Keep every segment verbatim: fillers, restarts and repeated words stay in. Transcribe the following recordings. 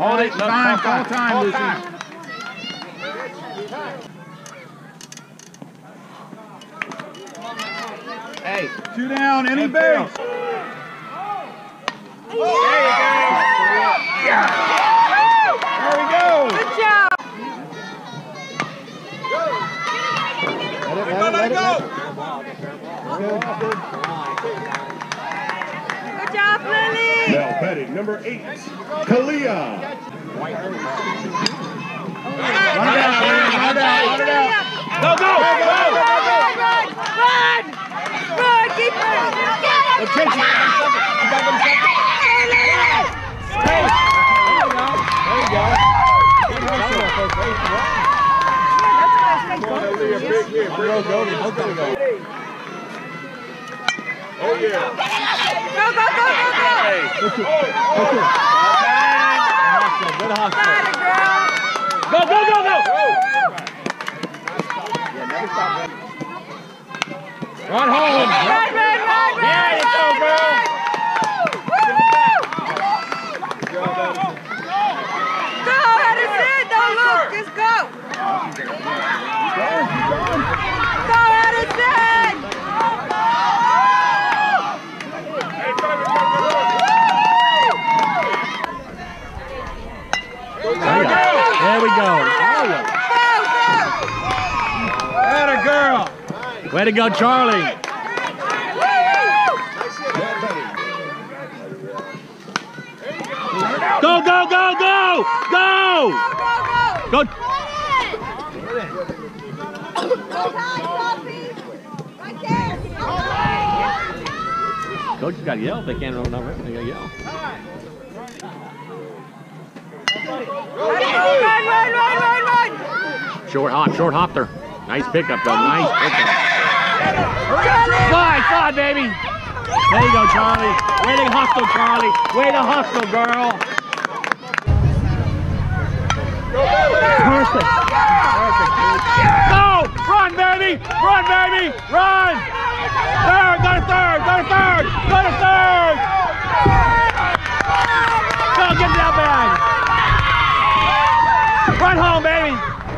Hold it. Time, call time, Lucy. Hey. Two down, any base. There you go. Yeah. There we go. Good job. Let it, let it, let it go. Good job, Lily. Now batting number eight, Kalia. Run it out, run it out, run it out. Go, go, go, go, go, go. Run, run, run, keep running. Let's chase it. You got them second. Hey. There you go. Oh, yeah. Go, go, go, go, go. Good hustle. Got it, girl. Go, go, go, go. Run home. Run, run, run, run. There you go, girl. Go, Edison. Don't look. Just go. Go, Edison. There we go. Atta girl. Way to go, Charlie. Go, go, go, go, go. Go. Coach has got to yell. If they can't run over it, they got to yell. Run, run, run, run, run. Short hop, short hop there. Nice pickup, though. Nice pickup. Slide, slide, baby. There you go, Charlie. Way to hustle, Charlie. Way to hustle, girl. Perfect. Perfect. Go! Run, baby! Run, baby! Run! Third, go to third, go to third, go to third! Go, get that bag! Run home, baby!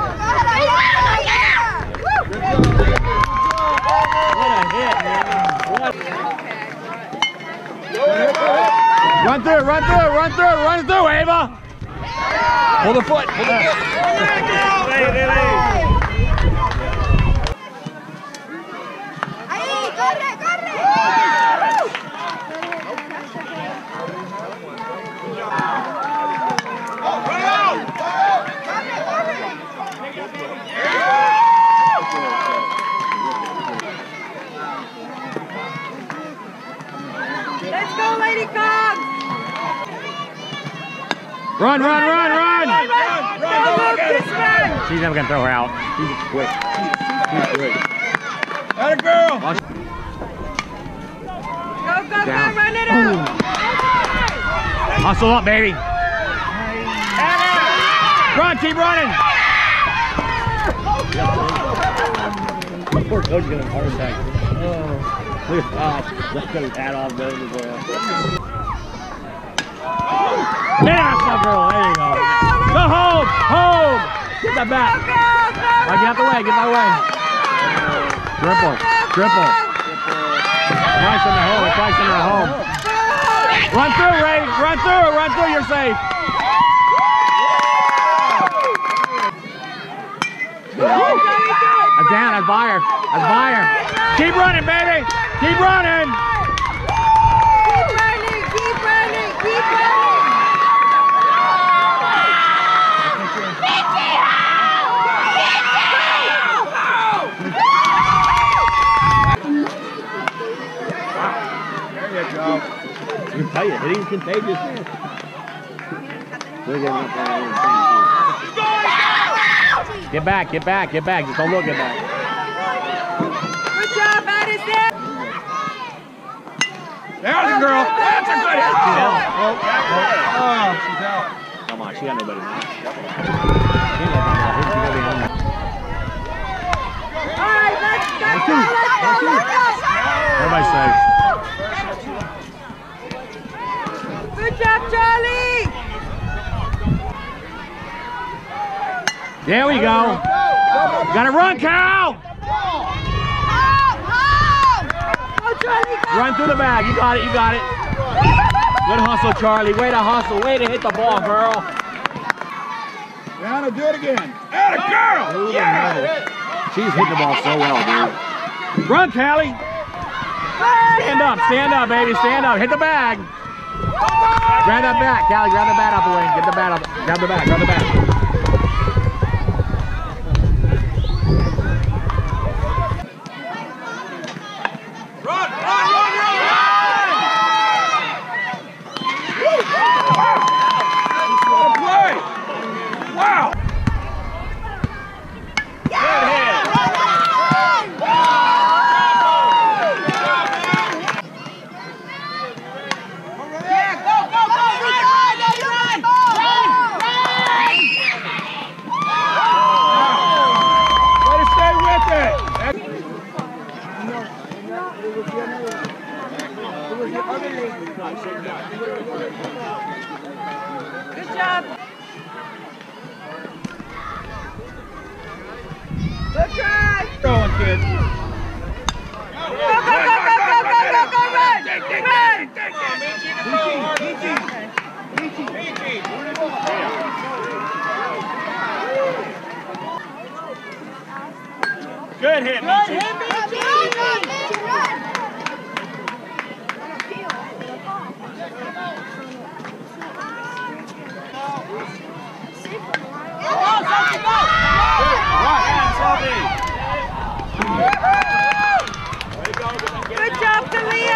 What a hit, man. What? Run through, run through, run through, run through, Ava! Hold the foot, hold the foot. Let's go, Lady Cogs. Run, run, run, run! Run, run, run, this run. She's never gonna throw her out. She's quick. She's quick. Atta girl. Go, go, go, Down. run it out. Hustle up, baby. Run, keep running. Poor coach getting a heart attack. Oh, look at that. Let's get his hat off, baby. Yeah, that's my girl. There you go. Go home, home. Get that back. Right, get out the way. Get out the way. Triple, triple. Nice in the hole. Nice in the home. Run through, Ray. Run through. Run through. You're safe. That's down. That's by her. That's by her. Keep running, baby. Keep running. Keep running, keep running, keep running. There you go. I can tell you, hitting's contagious. Get back, get back, get back. Just don't look at back. Good job, Addison. There's a girl. That's a good hit. She's out. Oh, oh, she's out. Come on, she got nobody. She ain't let them out. She's gonna be home. All right, let's go, let's go, let's go. Everybody's safe. Good job, Charlie. There we go. Gotta run, Carol! Run through the bag. You got it, you got it. Good hustle, Charlie. Way to hustle. Way to hit the ball, girl. Rihanna, do it again. Atta girl! Yeah! She's hitting the ball so well, dude. Run, Callie. Stand up, stand up, baby. Stand up. Hit the bag. Grab that bat, Callie. Grab the bat out the way. Get the bat out. Grab the bat. Grab the bat. Run, run, run, run, run! What a play! Wow! Good hit! Good job. Good try. Going, kids. Go, go, go, go, go, go, go, go, run. Run. Good hit, Michi. Good job, Kalia.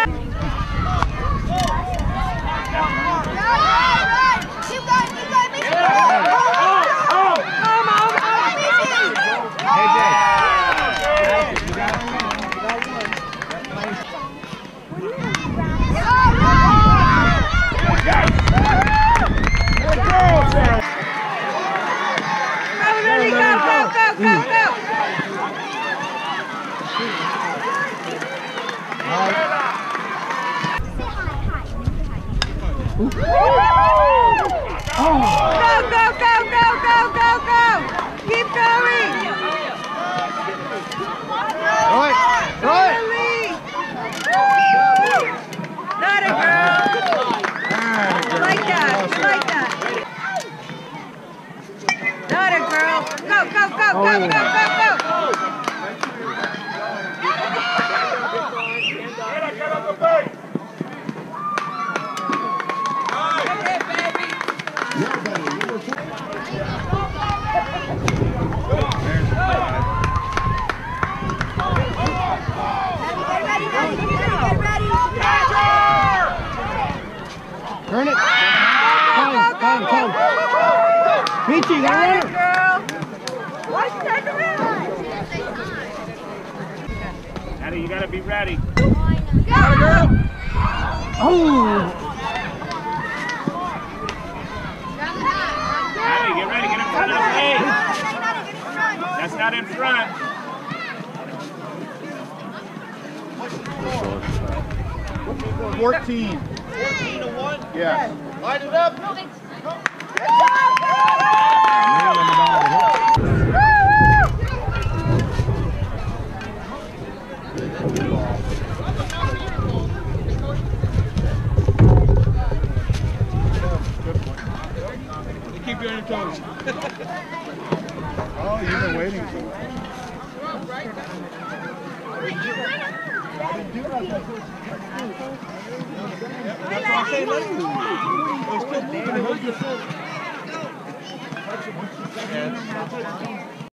Go, go, go. Oh. Go, go, go, go, go, go, go. Keep going. Right, right. Not a girl. Like that, like that. Not a girl. Go, go, go, go, go, go, go. Turn it. Time, time, time. Michi, Got run it, girl. Watch that around. Addie, you gotta be ready. Go, girl. Oh. Addie, get ready, get in front of the plate. That's not in front. Fourteen. Fourteen to one? Yeah. Light it up. Keep you on your toes. Oh, you've been waiting for it. That's why I say late. It was still